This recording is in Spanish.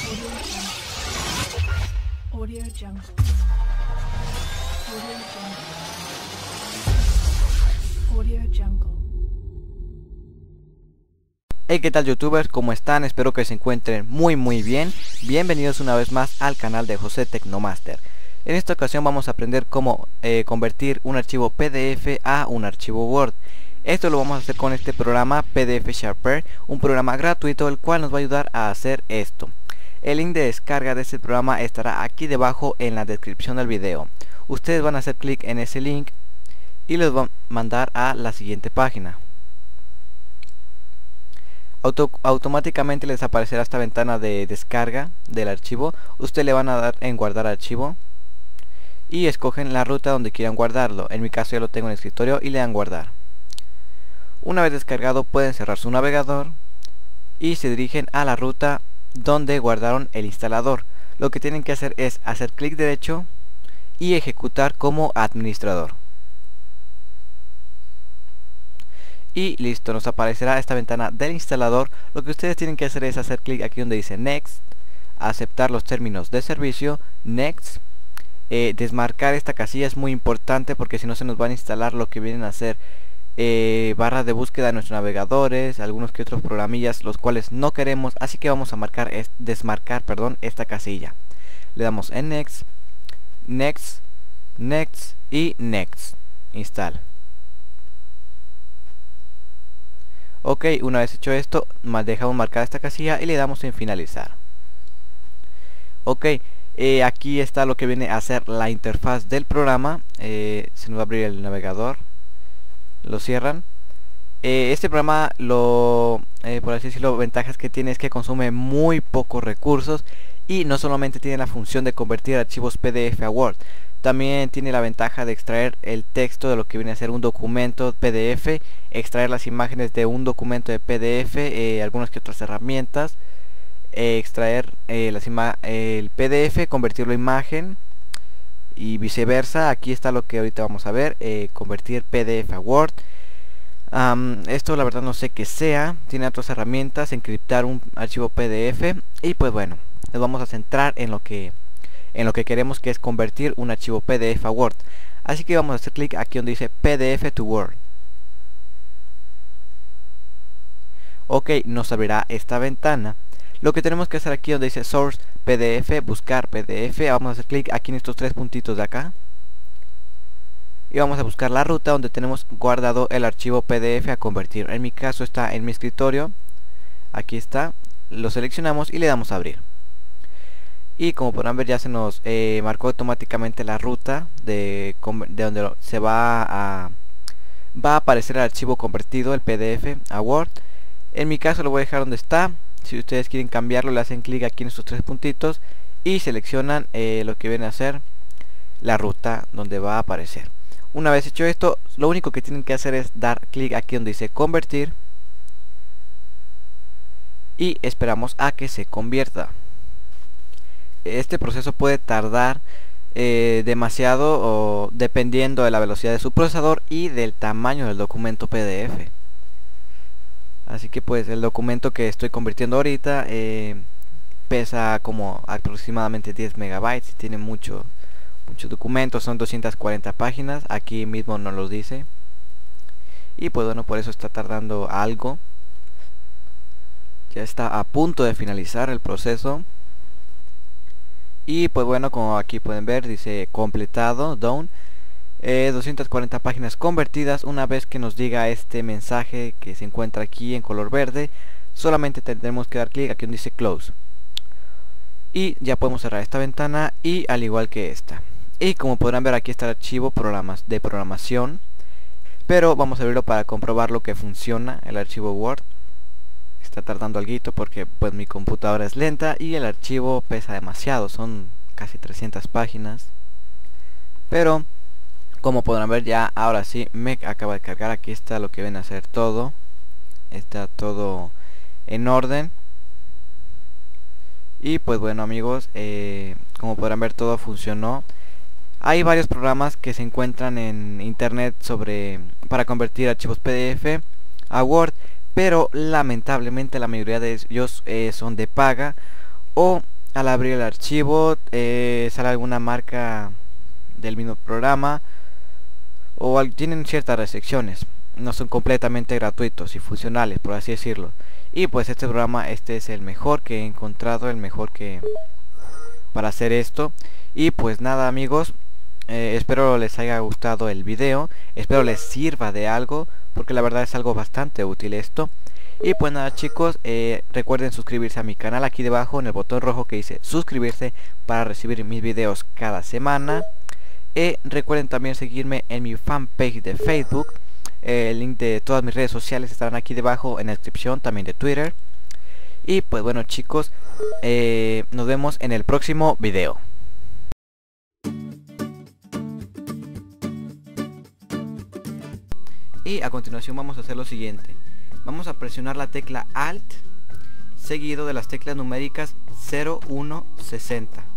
Audio Jungle. Audio Jungle. Audio Jungle. Hey, ¿qué tal, youtubers? ¿Cómo están? Espero que se encuentren muy bien. Bienvenidos una vez más al canal de José Tecnomaster. En esta ocasión vamos a aprender cómo convertir un archivo PDF a un archivo Word. Esto lo vamos a hacer con este programa PDF Sharper, un programa gratuito el cual nos va a ayudar a hacer esto. El link de descarga de este programa estará aquí debajo en la descripción del video. Ustedes van a hacer clic en ese link y les va a mandar a la siguiente página. Automáticamente les aparecerá esta ventana de descarga del archivo. Ustedes le van a dar en guardar archivo y escogen la ruta donde quieran guardarlo. En mi caso ya lo tengo en el escritorio y le dan guardar. Una vez descargado pueden cerrar su navegador y se dirigen a la ruta donde guardaron el instalador. Lo que tienen que hacer es hacer clic derecho y ejecutar como administrador. Y listo, nos aparecerá esta ventana del instalador. Lo que ustedes tienen que hacer es hacer clic aquí donde dice Next, aceptar los términos de servicio, Next. Desmarcar esta casilla es muy importante porque si no se nos van a instalar lo que vienen a ser barras de búsqueda de nuestros navegadores, algunos que otros programillas, los cuales no queremos, así que vamos a desmarcar esta casilla. Le damos en Next, Next, Next y Next. Install. Ok, una vez hecho esto, dejamos marcar esta casilla y le damos en finalizar. Ok, aquí está lo que viene a ser la interfaz del programa. Se nos va a abrir el navegador. Lo cierran. Este programa, por así decirlo, ventajas que tiene es que consume muy pocos recursos y no solamente tiene la función de convertir archivos PDF a Word, también tiene la ventaja de extraer el texto de lo que viene a ser un documento PDF, extraer las imágenes de un documento de PDF, algunas que otras herramientas, extraer el PDF, convertirlo a imagen y viceversa. Aquí está lo que ahorita vamos a ver, convertir PDF a Word. Esto la verdad no sé qué sea, tiene otras herramientas, encriptar un archivo PDF y pues bueno, nos vamos a centrar en lo que queremos, que es convertir un archivo PDF a Word. Así que vamos a hacer clic aquí donde dice PDF to Word. Ok, nos abrirá esta ventana. Lo que tenemos que hacer aquí donde dice Source PDF, buscar PDF, vamos a hacer clic aquí en estos tres puntitos de acá y vamos a buscar la ruta donde tenemos guardado el archivo PDF a convertir. En mi caso está en mi escritorio, aquí está, lo seleccionamos y le damos a abrir. Y como podrán ver ya se nos marcó automáticamente la ruta de donde se va a aparecer el archivo convertido, el PDF a Word. En mi caso lo voy a dejar donde está. Si ustedes quieren cambiarlo, le hacen clic aquí en estos tres puntitos y seleccionan lo que viene a ser la ruta donde va a aparecer. Una vez hecho esto, lo único que tienen que hacer es dar clic aquí donde dice convertir y esperamos a que se convierta. Este proceso puede tardar demasiado o dependiendo de la velocidad de su procesador y del tamaño del documento PDF. Así que pues el documento que estoy convirtiendo ahorita pesa como aproximadamente 10 megabytes y tiene mucho documento, son 240 páginas, aquí mismo nos lo dice. Y pues bueno, por eso está tardando algo. Ya está a punto de finalizar el proceso. Y pues bueno, como aquí pueden ver, dice completado, done. 240 páginas convertidas. Una vez que nos diga este mensaje que se encuentra aquí en color verde, solamente tendremos que dar clic aquí donde dice close y ya podemos cerrar esta ventana, y al igual que esta. Y como podrán ver, aquí está el archivo programas de programación, pero vamos a abrirlo para comprobar lo que funciona el archivo Word. Está tardando algo porque pues mi computadora es lenta y el archivo pesa demasiado, son casi 300 páginas, pero como podrán ver ya ahora sí me acaba de cargar. Aquí está lo que viene a ser todo, está todo en orden. Y pues bueno, amigos, como podrán ver, todo funcionó. Hay varios programas que se encuentran en internet para convertir archivos PDF a Word, pero lamentablemente la mayoría de ellos son de paga o al abrir el archivo sale alguna marca del mismo programa o tienen ciertas restricciones, no son completamente gratuitos y funcionales, por así decirlo. Y pues este programa, este es el mejor que he encontrado, el mejor que para hacer esto. Y pues nada, amigos, espero les haya gustado el video, espero les sirva de algo, porque la verdad es algo bastante útil esto. Y pues nada, chicos, recuerden suscribirse a mi canal aquí debajo en el botón rojo que dice suscribirse para recibir mis videos cada semana. Recuerden también seguirme en mi fanpage de Facebook. El link de todas mis redes sociales estarán aquí debajo en la descripción, también de Twitter. Y pues bueno, chicos, nos vemos en el próximo video. Y a continuación vamos a hacer lo siguiente. Vamos a presionar la tecla Alt seguido de las teclas numéricas 0, 1, 60.